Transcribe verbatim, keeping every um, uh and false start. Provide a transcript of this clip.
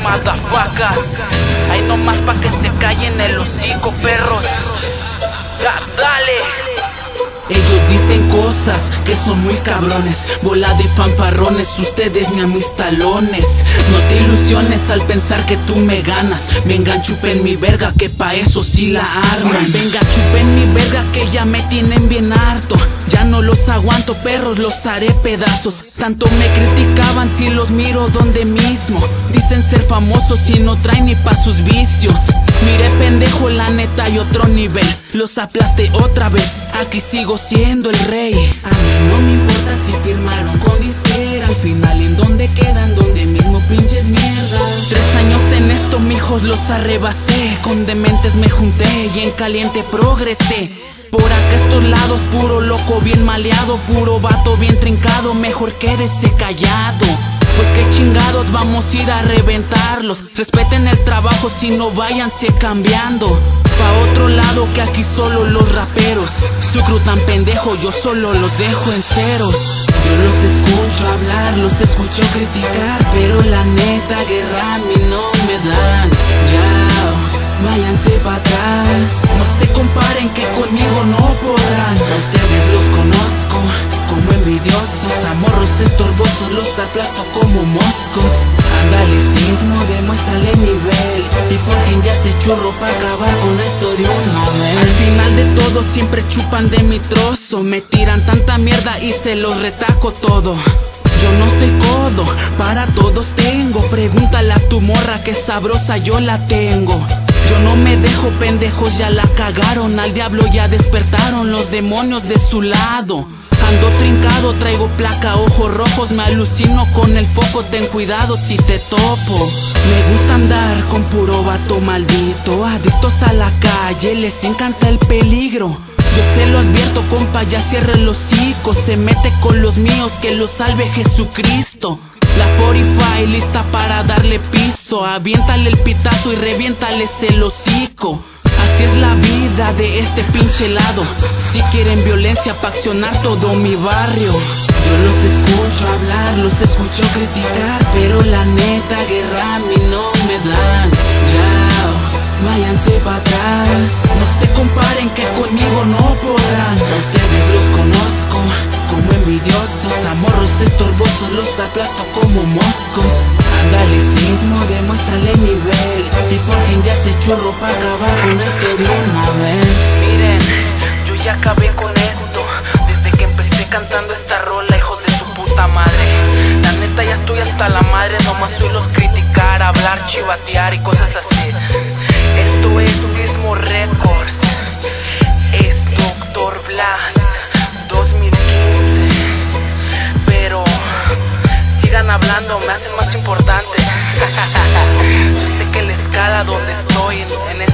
motherfuckers. Hay nomás pa' que se callen el hocico, perros. Da, dale. Ellos dicen cosas que son muy cabrones, bola de fanfarrones, ustedes ni a mis talones. No te ilusiones al pensar que tú me ganas. Vengan, chupen mi verga, que pa' eso sí la arman. Venga, chupen mi verga, que ya me tienen bien harto. Ya no los aguanto, perros, los haré pedazos. Tanto me criticaban, si los miro donde mismo. Dicen ser famosos y no traen ni pa' sus vicios. Mire, pendejo, la neta hay otro nivel. Los aplasté otra vez, aquí sigo siendo el rey. A mí no me importa si firmaron con disquera. Al final, ¿en dónde quedan? Donde mismo, pinches mierdas. Tres años en esto, mijos, los arrebasé. Con dementes me junté y en caliente progresé. Por acá estos lados, puro loco bien maleado, puro vato bien trincado, mejor quédese callado. Pues que chingados, vamos a ir a reventarlos. Respeten el trabajo, si no váyanse cambiando pa' otro lado, que aquí solo los raperos. Su crew tan pendejo, yo solo los dejo en ceros. Yo los escucho hablar, los escucho criticar, pero la neta guerra a mí no me dan. Ya, váyanse pa' atrás. No se comparen que conmigo no podrán. A ustedes los conozco como envidiosos, amorros estorbosos, los aplasto como moscos. Ándale sismo, demuéstrale nivel y forjen ya ese churro pa' acabar con esto de una vez. Al final de todo siempre chupan de mi trozo, me tiran tanta mierda y se los retaco todo. Yo no soy codo, para todos tengo. Pregúntale a tu morra que sabrosa yo la tengo. Yo no me dejo, pendejos, ya la cagaron. Al diablo ya despertaron los demonios de su lado. Ando trincado, traigo placa, ojos rojos. Me alucino con el foco, ten cuidado si te topo. Me gusta andar con puro vato maldito, adictos a la calle, les encanta el peligro. Yo se lo advierto, compa, ya cierre el hocico. Se mete con los míos, que lo salve Jesucristo. La cuarenta y cinco lista para darle piso. Aviéntale el pitazo y reviéntales el hocico. Así es la vida de este pinche lado. Si quieren violencia pa' accionar todo mi barrio. Yo los escucho hablar, los escucho criticar, pero la neta guerra a mí no me dan. Ya, váyanse pa' atrás. No se comparen que conmigo no podrán. A ustedes los conozco como envidiosos, amorros estorbosos, los aplasto como moscos. Ándale sismo, demuéstrale nivel y forjen ya ese churro pa' acabar con esto de una vez. Miren, yo ya acabé con esto desde que empecé cantando esta rola, hijos de su puta madre. La neta ya estoy hasta la madre, nomás oírlos criticar, hablar, chivatear y cosas así. Esto es Sismo Records, es Doctor Blas dos mil quince. Pero sigan hablando, me hacen más importante. Yo sé que la escala donde estoy en, en